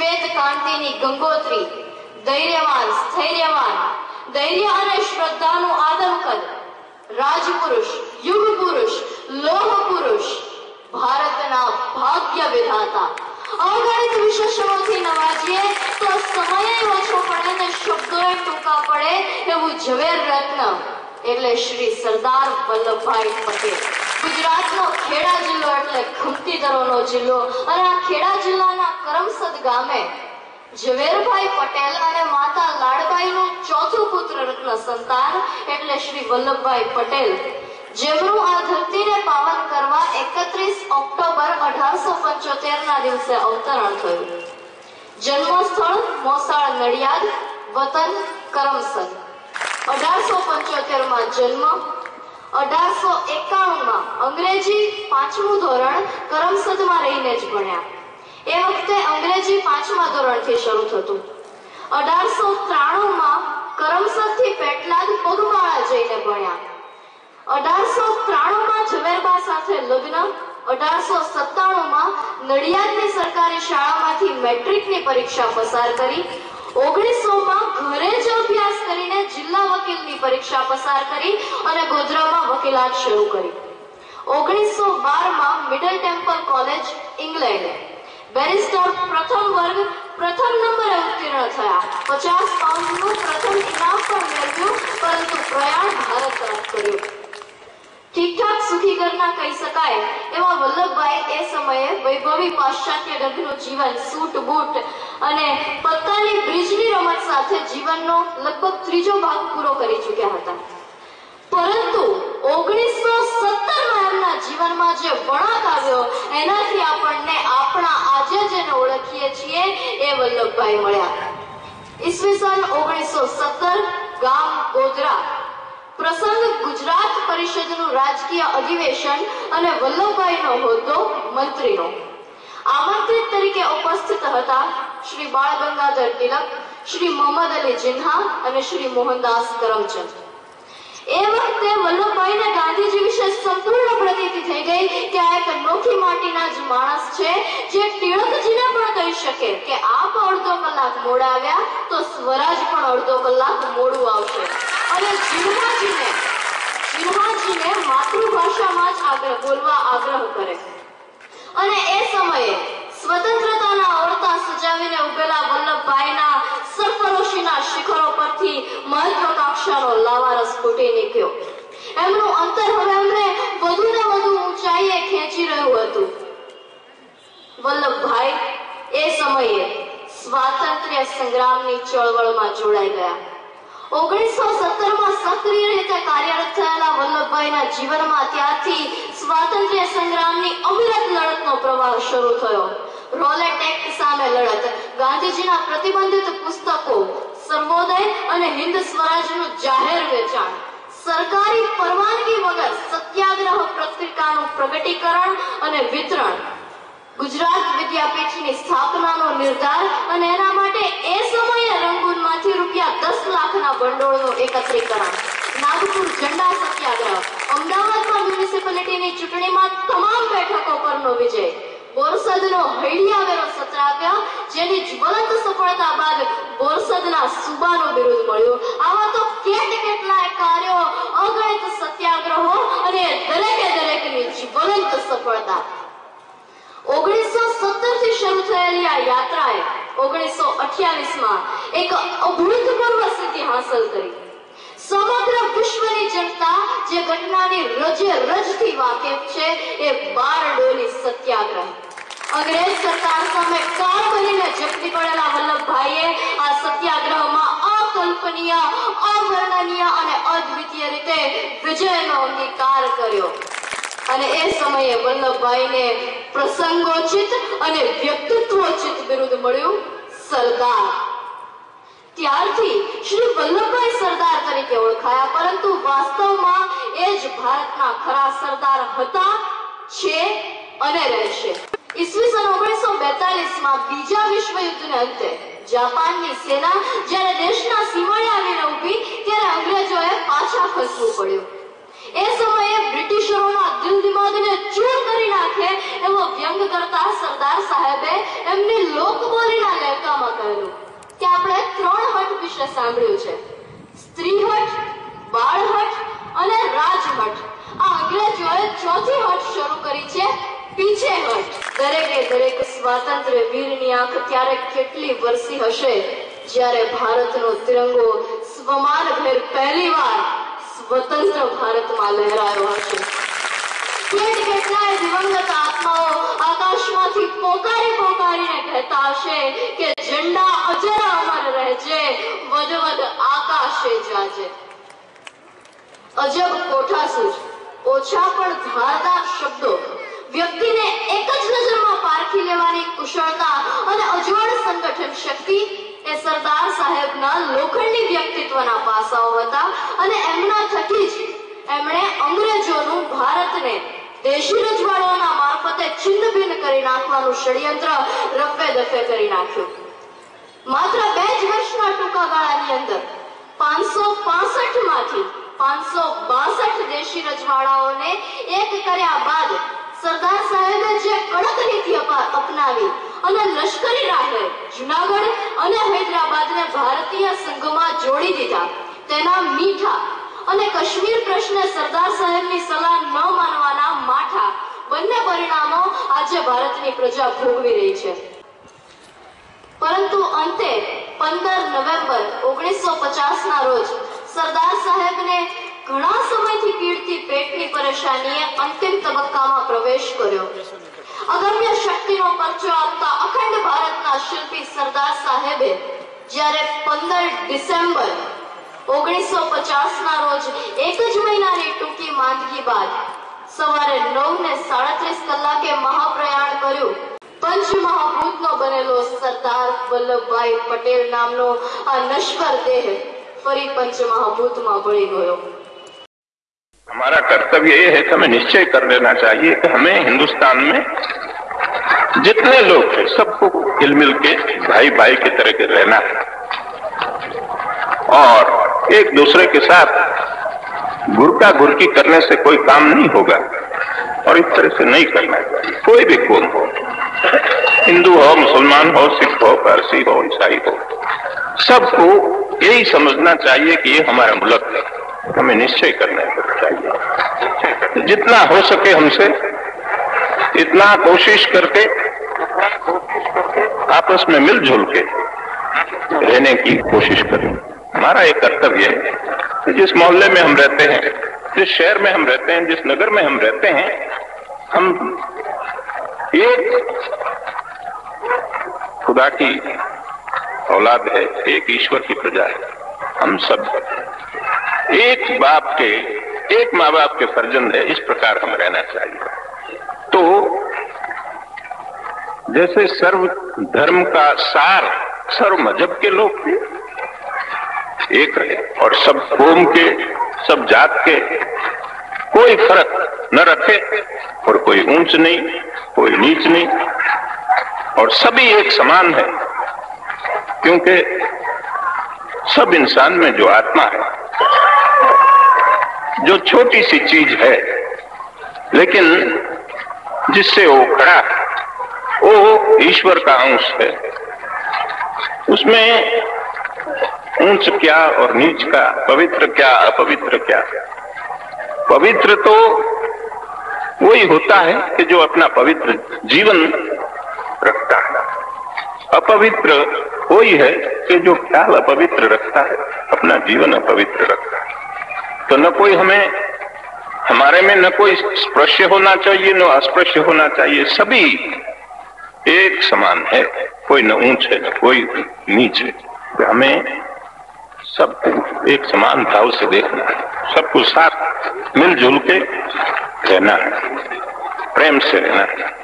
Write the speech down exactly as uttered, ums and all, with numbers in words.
શ્વેત કાંતિની ગંગોત્રી, ધૈર્યવાન, સ્થૈર્યવાન, ધૈર્ય અને શ્રદ્ધાનું આદમકદ, રાજપુરુષ, યુગ પુરુષ, લોહ પુરુષ, ભારતના ભાગ્ય વિધાતા, અગણિત વિશેષણોથી નવાજીએ તો સમય ઓછો પડે ને શબ્દોએ ટૂંકા પડે એવું ઝવેર રત્ન એટલે શ્રી સરદાર વલ્લભભાઈ પટેલ. ગુજરાતનો ખેડા જિલ્લો એટલે ખમતીદરોનો જિલ્લો અને આ ખેડા જિલ્લાના કરમસદ ગામે ઝવેરભાઈ પટેલ અને માતા લાડબાઈનું ચોથું પુત્ર રત્ન સંતાન એટલે શ્રી વલ્લભભાઈ પટેલ, જેમનું આ ધરતીને પાવન કરવા એકત્રીસ ઓક્ટોબર અઢારસો પંચોતેર ના દિવસે અવતરણ થયું. જન્મસ્થળ મોસાળ નડિયાદ, વતન કરમસદ. અઢારસો પંચોતેર માં જન્મ. અઢારસો એકાણું માં અંગ્રેજી પાંચમું ધોરણ કરમસદમાં રહીને જ ભણ્યા. એ વખતે અંગ્રેજી પાંચમા ધોરણથી શરૂ થતું. અઢારસો ત્રાણું માં કરમસદથી પેટલાદ પગમાળા જઈને ભણ્યા. અઢારસો ત્રાણું માં ઝવેરબા સાથે લગ્ન. અઢારસો સત્તાણું માં નડિયાદની સરકારી શાળામાંથી મેટ્રિકની પરીક્ષા પસાર કરી. ઓગણીસો માં ઘરે જ અભ્યાસ કરીને જિલ્લા વકીલની પરીક્ષા પસાર કરી અને ગોધરામાં વકીલાત શરૂ કરી. ઓગણીસો બાર માં Middle Temple college England barrister પ્રથમ વર્ગ પ્રથમ નંબરે ઉત્તીર્ણ થયા. પચાસ પાઉન્ડનું પ્રથમ ઇનામ પણ મેળવ્યું, પરંતુ પ્રયાણ ભારત તરફ કર્યું. ઠીકઠાક સુખી ઘરના કહી શકાય એવા વલ્લભભાઈ એ સમયે વૈભવી પાશ્ચાત્ય ગંધનું જીવન, સૂટ બૂટ અને પત્તાની બ્રિજની રમત સાથે જીવનનો લગભગ ત્રીજો ભાગ પૂરો કરી ચૂક્યા હતા. પરંતુ ઓગણીસો સત્તર માં એમના જીવનમાં જે વળાંક આવ્યો એનાથી આપણને આપણા આજે જેને ઓળખીએ છીએ એ વલ્લભભાઈ મળ્યા. ઈસવીસન ઓગણીસો સત્તર, ગામ ગોધરા. પ્રસંગ ગુજરાત પરિષદનું રાજકીય અધિવેશન અને વલ્લભભાઈનો હોદ્દો મંત્રીનો. આમંત્રિત તરીકે ઉપસ્થિત હતા શ્રી બાળ ગંગાધર તિલક, શ્રી મોહમ્મદ અલી જિન્હા અને શ્રી મોહનદાસ કરમચંદ. એ વખતે વલ્લભભાઈને ગાંધીજી વિશે સંપૂર્ણ પ્રતીતિ થઈ ગઈ કે આ એક નોખી માટીના જ માણસ છે જે તિલકજીને પણ કહી શકે કે આપ અડધો કલાક મોડા આવ્યા તો સ્વરાજ પણ અડધો કલાક મોડું આવશે. અને જિન્હાજીને જિન્હાજીને માતૃભાષામાં જ આગ્રહ બોલવા આગ્રહ કરે. અને એ સમયે સ્વતંત્રતાના ઓરતા સજાવીને ઉભેલા વલ્લભભાઈના સરફરોશીના શિખરો પરથી મહત્વાકાંક્ષાનો લાવારસ ફૂટી નીકળ્યો. એમનું અંતર હવે એમને વધુ ને વધુ ઊંચાઈએ ખેંચી રહ્યું હતું. વલ્લભભાઈ એ સમયે સ્વાતંત્ર્ય સંગ્રામની ચળવળમાં જોડાઈ ગયા. ઓગણીસો સત્તર માં સક્રિય રીતે કાર્યરત થયેલા વલ્લભભાઈના જીવનમાં ત્યારથી સ્વાતંત્ર્ય સંગ્રામની અવિરત લડતનો પ્રવાહ શરૂ થયો. રોલેટ એક્ટ સામે લડત, ગાંધીજીના પ્રતિબંધિત પુસ્તકો, સર્વોદય અને હિન્દ સ્વરાજનું જાહેર વેચાણ, સરકારી પરવાનગી વગર સત્યાગ્રહ પત્રિકાનું પ્રગટીકરણ અને વિતરણ, ગુજરાત વિદ્યાપીઠની સ્થાપનાનો નિર્ધાર અને એના માટે એ સમયે રંગૂનમાંથી રૂપિયા દસ લાખના ભંડોળનું એકત્રીકરણ, નાગપુર ઝંડા સત્યાગ્રહ, અમદાવાદમાં મ્યુનિસિપાલિટીની ચૂંટણીમાં તમામ બેઠકો પરનો વિજય, બોરસદનો હૈડિયા વેરો સત્યાગ્રહ જેની જ્વલંત સફળતા બાદ બોરસદના સુબાનું બિરુદ મળ્યું. આવા તો કેટ કેટલાય કાર્યો, અગણિત સત્યાગ્રહો અને દરેકે દરેકની જ્વલંત સફળતા. ઓગણીસો સત્તર થી શરૂ થયેલી આ યાત્રાએ ઓગણીસો અઠ્યાવીસ માં એક અભૂતપૂર્વ સિદ્ધિ હાંસલ કરી. સમગ્ર વિશ્વની જનતા જે ઘટનાની રજે રજથી વાકેફ છે એ બારડોલી સત્યાગ્રહ. અંગ્રેજ સરકાર સામે કાળ બનીને ઝપટી પડેલા વલ્લભભાઈએ આ સત્યાગ્રહમાં અકલ્પનીય, અવર્ણનીય અને અદ્વિતીય રીતે વિજયનો અંગીકાર કર્યો. અને એ સમયે વલ્લભભાઈને પ્રસંગોચિત અને વ્યક્તિત્વોચિત બિરુદ મળ્યું, સરદાર. ત્યારથી શ્રી વલ્લભભાઈ સરદાર તરીકે ઓળખાયા, પરંતુ વાસ્તવમાં એ જ ભારતના ખરા સરદાર હતા, છે અને રહેશે. ઈસવીસન ઓગણીસો બેતાલીસ માં બીજા વિશ્વ યુદ્ધને અંતે જાપાનની સેના જ્યારે દેશના સીમાડે આવીને ઊભી ત્યારે અંગ્રેજોએ પાછા ખસવું પડ્યું. એ સમયે બ્રિટિશરોના દિલ દિમાગને ચૂર કરી નાખે એવો વ્યંગ કરતા સરદાર સાહેબે એમની લોકબોલીના લહેકામાં કહેલું કે આપણે ત્રણ હઠ વિશે સાંભળ્યું છે, સ્ત્રીહઠ, બાળહઠ અને રાજહઠ. આ અંગ્રેજોએ ચોથી હઠ શરૂ કરી છે, પીછેહઠ. દરેકે દરેક સ્વાતંત્ર્ય વીરની આંખ ત્યારે કેટલી વરસી હશે જ્યારે ભારતનો તિરંગો સ્વમાનભેર પહેલીવાર સ્વતંત્ર ભારતમાં લહેરાયો હશે. કેટ કેટલાય દિવંગત આત્માઓ આકાશમાંથી પોકારી પોકારીને કહેતા હશે કે ઝંડા અજર અમર રહેજે, વદવદ આકાશે જાજે. અજબ કોઠાસૂઝ, ઓછા પણ ધારદાર શબ્દો, વ્યક્તિને એક જ નજરમાં પારખી લેવાની કુશળતા અને અજોડ સંગઠન શક્તિ એ સરદાર સાહેબના લોખંડી વ્યક્તિત્વના પાસાઓ હતા અને એમના થકી જ એમણે અંગ્રેજોનું ભારતને દેશી રજવાડાઓના મારફતે છિન્ન ભિન્ન કરી નાખવાનું ષડયંત્ર રફે દફે કરી નાખ્યું. માત્ર બે જ વર્ષના ટૂંકા ગાળાની અંદર પાંચસો પાસઠ માંથી પાંચસો બાસઠ દેશી રજવાડાઓને એક કર્યા બાદ સરદાર સાહેબે જે કડક નીતિ અપનાવી અને લશ્કરી રાહે જુનાગઢ અને હૈદરાબાદને ભારતીય સંઘમાં જોડી દીધા, તેના મીઠા અને કાશ્મીર પ્રશ્ને સરદાર સાહેબની સલાહ ન માનવાના માઠા બંને પરિણામો આજે ભારતની પ્રજા ભોગવી રહી છે. પરંતુ અંતે પંદર નવેમ્બર ઓગણીસો પચાસ ના રોજ સરદાર સાહેબને ઘણા સમયથી પીડતી પેટની પરેશાનીએ અંતિમ તબક્કામાં પ્રવેશ કર્યો. અગમ્ય શક્તિનો પરચો આપતા અખંડ ભારતના શિલ્પી સરદાર સાહેબે જ્યારે પંદર ડિસેમ્બર ઓગણીસો પચાસ ના રોજ એક જ મહિનાની ટૂંકી માંદગી બાદ સવારે નવ ને સાડત્રીસ કલાકે મહાપ્રયાણ કર્યું, પંચમહાભૂતનો બનેલો સરદાર વલ્લભભાઈ પટેલ નામનો આ નશ્વર દેહ ફરી पंचमहाभूत में भળી गयो. हमारा कर्तव्य ये है कि हमें निश्चय कर लेना चाहिए कि हमें हिंदुस्तान में जितने लोग हैं सबको हिल मिल के भाई भाई की तरह के रहना है और एक दूसरे के साथ गुरका गुरकी करने से कोई काम नहीं होगा और इस तरह से नहीं करना चाहिए. कोई भी कौम हो, हिंदू हो, मुसलमान हो, सिख हो, पारसी हो, ईसाई हो, सबको यही समझना चाहिए कि ये हमारा मुल्क है. हमें निश्चय करना चाहिए जितना हो सके हमसे इतना कोशिश करके आपस में मिलजुल के रहने की कोशिश करें. हमारा ये कर्तव्य है कि जिस मोहल्ले में हम रहते हैं, जिस शहर में हम रहते हैं, जिस नगर में हम रहते हैं, हम एक खुदा की औलाद है, एक ईश्वर की प्रजा है. हम सब एक बाप के, एक माँ बाप के फर्जंद है. इस प्रकार हम रहना चाहिए. तो जैसे सर्व धर्म का सार सर्व मजहब के लोग एक रहे और सब कौम के, सब जात के कोई फर्क न रखे और कोई ऊंच नहीं, कोई नीच नहीं और सभी एक समान है, क्योंकि सब इंसान में जो आत्मा है, जो छोटी सी चीज है लेकिन जिससे वो खड़ा है, वो ईश्वर का अंश है. उसमें ऊंच क्या और नीच का, पवित्र क्या अपवित्र क्या. पवित्र तो वही होता है कि जो अपना पवित्र जीवन रखता है. अपवित्र वही है कि जो ख्याल अपवित्र रखता है, अपना जीवन अपवित्र रखता है. तो न कोई हमें, हमारे में न कोई स्पृश्य होना चाहिए न अस्पृश्य होना चाहिए. सभी एक समान है, कोई न ऊंच है न कोई नीच है. तो हमें सबको एक समान भाव से देखना है, सबको साथ मिलजुल के रहना है, प्रेम से रहना है.